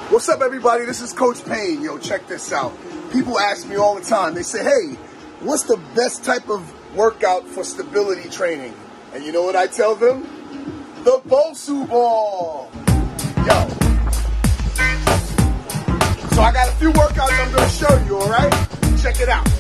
What's up, everybody? This is Coach Payne. Yo, check this out. People ask me all the time. They say, hey, what's the best type of workout for stability training? And you know what I tell them? The Bosu ball. Yo. So I got a few workouts I'm going to show you, all right? Check it out.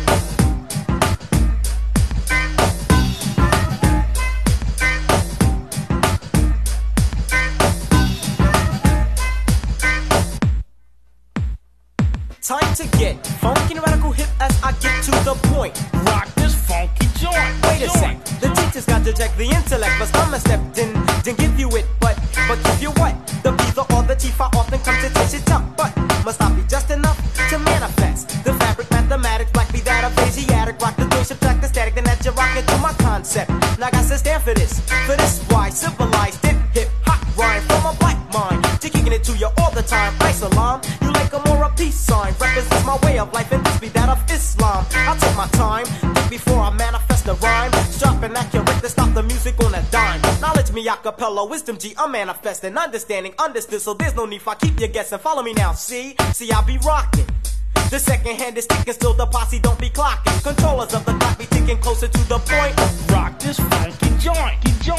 Time to get funky and radical hip as I get to the point. Rock this funky joint. Wait a sec, the teacher's got to check the intellect, but some step didn't give you it, but give you what? The B, the or, the T, I often come to taste it tough, but must not be just enough to manifest the fabric, mathematics, black be that of Asiatic, rock the doing, subtract the static, then that you rock into my concept. Now I got to stand for this why civilized it, hip hop rhyme from a black mind, to kicking it to you all the time. Islam, you like a more a peace sign, represents my way of life and this be that of Islam. I'll take my time, think before I manifest the rhyme, sharp and accurate to stop the music on a dime. Knowledge me acapella, wisdom G, I'm manifesting, understanding, understood, so there's no need for I keep you guessing. Follow me now, see I'll be rocking. The second hand is ticking, still the posse don't be clocking. Controllers of the clock be ticking closer to the point. Rock this funky joint.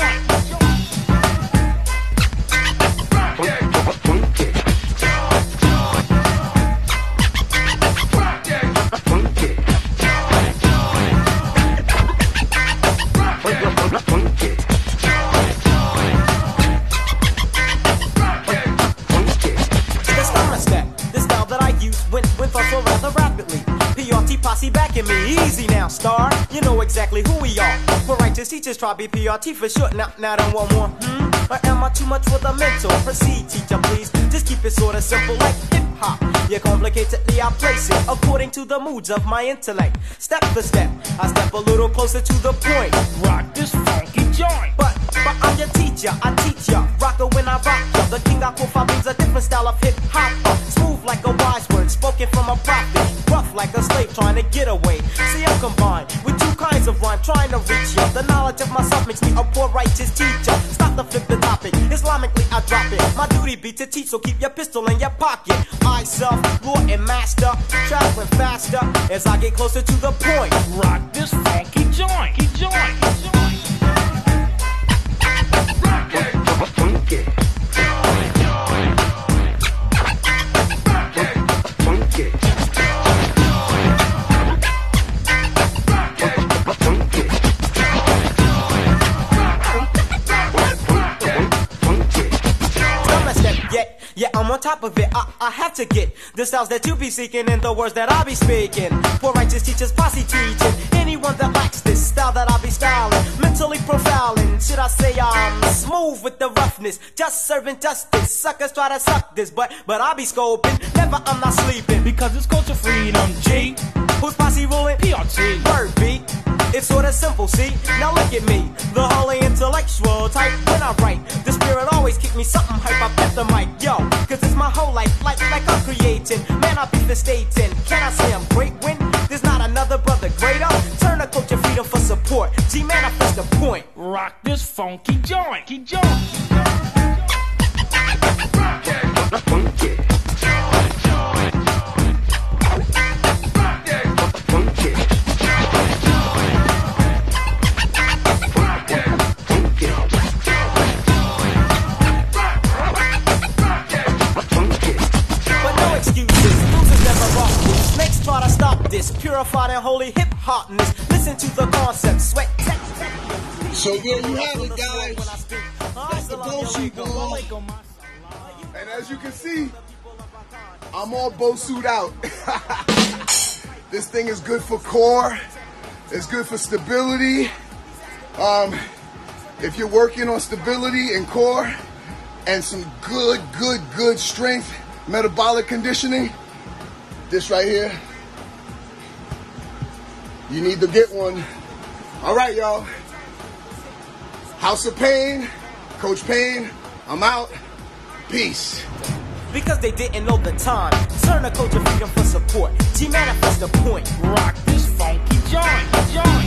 Rather rapidly, PRT posse backing me. Easy now, star. You know exactly who we are. For righteous teachers, try be PRT for short. Now then one more. Or am I too much for the mental? Proceed, teacher, please. Just keep it sorta simple like hip hop. Yeah, complicatedly I place it according to the moods of my intellect. Step for step, I step a little closer to the point. Rock this funky joint. But I'm your teacher, I teach ya. Rocker when I rock ya. The king I qualify means a different style of hip hop. Smooth like a wise word, spoken from a prophet. Rough like a slave trying to get away. See, I'm combined with two kinds of rhyme trying to reach ya. The knowledge of myself makes me a poor righteous teacher. Stop to flip the topic, Islamically I drop it. My duty be to teach, so keep your pistol in your pocket. I self, Lord and master, traveling faster as I get closer to the point. Rock this funky joint. Yeah, I'm on top of it, I have to get the styles that you be seeking and the words that I be speaking. For righteous teachers, posse teaching anyone that lacks this style that I be styling, mentally profiling. Should I say I'm smooth with the roughness, just serving justice. Suckers try to suck this, but I be scoping. Never, I'm not sleeping, because it's culture freedom, G. Who's posse ruling? PRT. Word beat. It's sorta simple, see? Now look at me, the holy intellectual type. When I write, the spirit always keep me something hype. I bet the mic, yo, cause it's my whole life, like I'm creating. Man, I be the stating. Can I say I'm great when there's not another brother greater? Turn a culture freedom for support. G, manifest the point. Rock this funky joint. Purified and holy hip-hopness. Listen to the concept. Sweat. So there you have it, guys. That's the Bosu ball. And as you can see, I'm all Bosu'd out. This thing is good for core. It's good for stability. If you're working on stability and core and some good strength, metabolic conditioning, this right here, you need to get one. All right, y'all. House of Payne, Coach Payne, I'm out. Peace. Because they didn't know the time. Turn a culture freedom for support. G, manifest the point. Rock this funky joint.